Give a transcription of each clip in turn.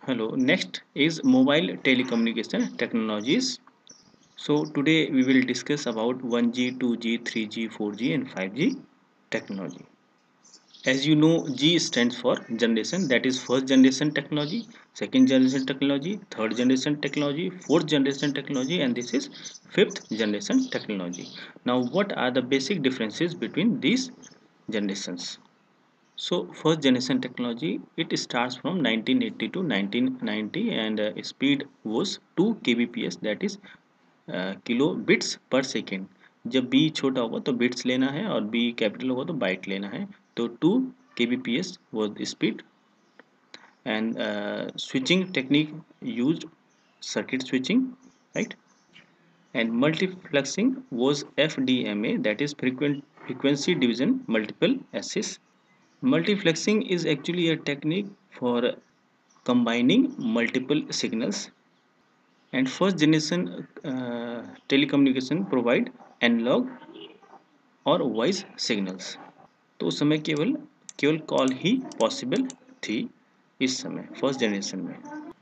Hello, next is mobile telecommunication technologies. So today we will discuss about 1G, 2G, 3G, 4G and 5G technology. As you know, G stands for generation, that is first generation technology, second generation technology, third generation technology, fourth generation technology, and this is fifth generation technology. Now what are the basic differences between these generations? So first generation technology, it starts from 1980 to 1990 and speed was 2 kbps, that is kilobits per second. जब b छोटा होगा तो bits लेना है और b capital होगा तो bite लेना है. तो 2 kbps was the speed. And switching technique used circuit switching, right? And multiplexing was FDMA, that is frequency division multiple access. Multiplexing is actually a technique for combining multiple signals. And first generation telecommunication provide analog और voice signals. तो उस समय केवल केवल call ही possible थी इस समय first generation में.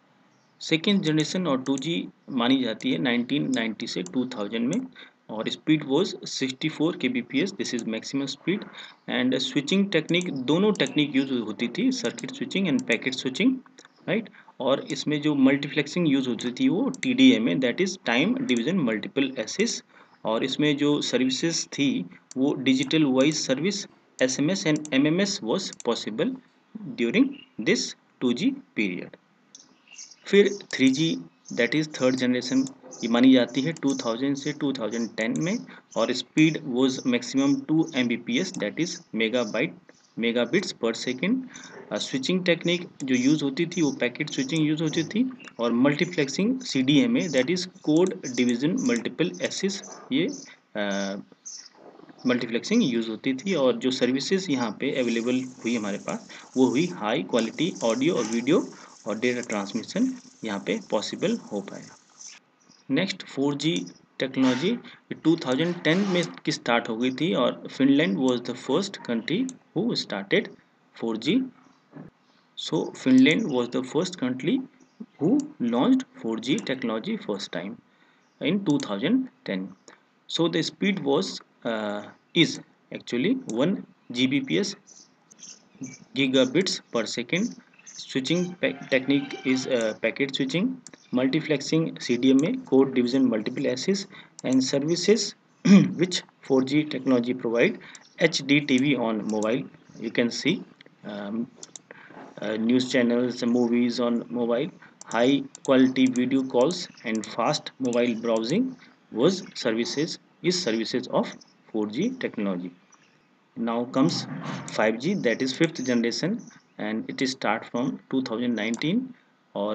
सेकेंड जनरेशन और 2G मानी जाती है 1990 से 2000 में और speed was 64 kbps, this is maximum speed. And switching technique, दोनों टेक्निक यूज होती थी, circuit switching and packet switching, right. और इसमें जो मल्टीप्लेक्सिंग यूज होती थी वो TDMA, that is time division multiple access. और इसमें जो सर्विसेज थी वो digital voice service, SMS and MMS was possible during this 2G period. फिर 3G, that is third generation, ये मानी जाती है 2000 से 2010 में और speed was maximum 2 Mbps, that is megabits per second. Switching technique जो यूज़ होती थी वो पैकेट स्विचिंग यूज़ होती थी और multiplexing CDMA, that is code division multiple access, ये मल्टीप्लेक्सिंग यूज़ होती थी. और जो सर्विसेज यहाँ पे अवेलेबल हुई हमारे पास वो हुई हाई क्वालिटी ऑडियो और वीडियो और डेटा ट्रांसमिशन यहाँ पे पॉसिबल हो पाया. नेक्स्ट 4G टेक्नोलॉजी 2010 में की स्टार्ट हो गई थी और Finland was the first country who started 4G. So Finland was the first country who launched 4G technology first time in 2010. So the speed was is actually 1 Gbps, gigabits per second. Switching technique is packet switching, multiplexing CDMA, code division multiple access, and services which 4G technology provide. HD TV on mobile, you can see um, news channels, movies on mobile, high quality video calls, and fast mobile browsing was services of 4G technology. Now comes 5G, that is fifth generation, and it is start from 2019 or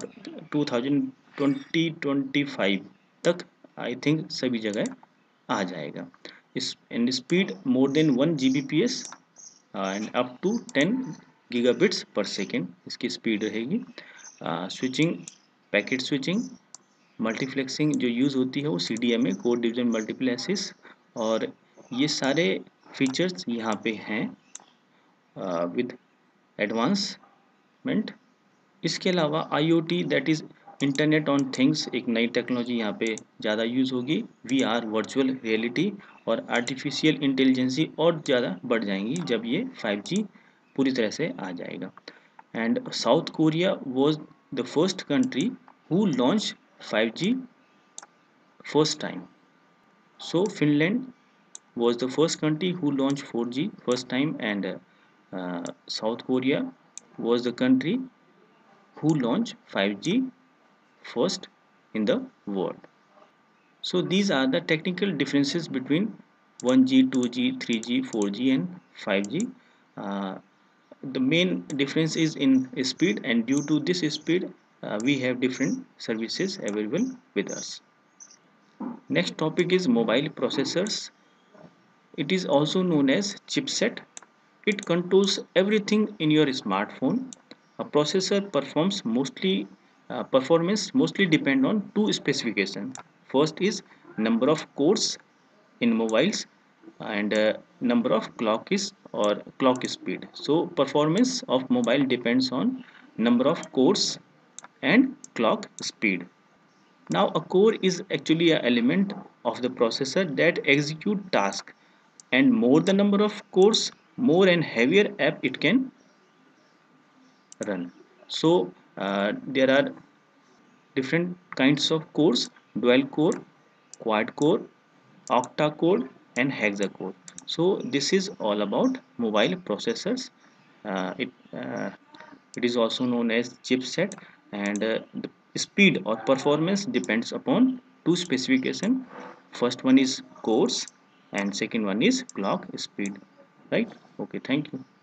2020-25 तक I think सभी जगह आ जाएगा. इस and speed more than 1 Gbps and up to 10 gigabits per second इसकी speed रहेगी. Switching, packet switching, multiplexing जो use होती है वो CDMA, code division multiple access, और ये सारे फीचर्स यहाँ पे हैं विद एडवांसमेंट. इसके अलावा IoT, that is internet on things, एक नई टेक्नोलॉजी यहाँ पे ज़्यादा यूज़ होगी. VR, वर्चुअल रियलिटी और आर्टिफिशियल इंटेलिजेंसी और ज़्यादा बढ़ जाएंगी जब ये 5G पूरी तरह से आ जाएगा. And South Korea was the first country who launch 5G first time. So Finland was the first country who launched 4G first time, and South Korea was the country who launched 5G first in the world. So these are the technical differences between 1G, 2G, 3G, 4G and 5G. Uh, the main difference is in speed, and due to this speed we have different services available with us. Next topic is mobile processors. It is also known as chipset. It controls everything in your smartphone. A processor performance mostly depend on two specifications. First is number of cores in mobiles and number of clock is or clock speed. So performance of mobile depends on number of cores and clock speed. Now a core is actually an element of the processor that execute task, and more the number of cores, more and heavier app it can run. So there are different kinds of cores: dual core, quad core, octa core, and hexa core. So this is all about mobile processors. It is also known as chipset, and the speed or performance depends upon two specification. First one is cores and second one is clock speed, right? Okay, thank you.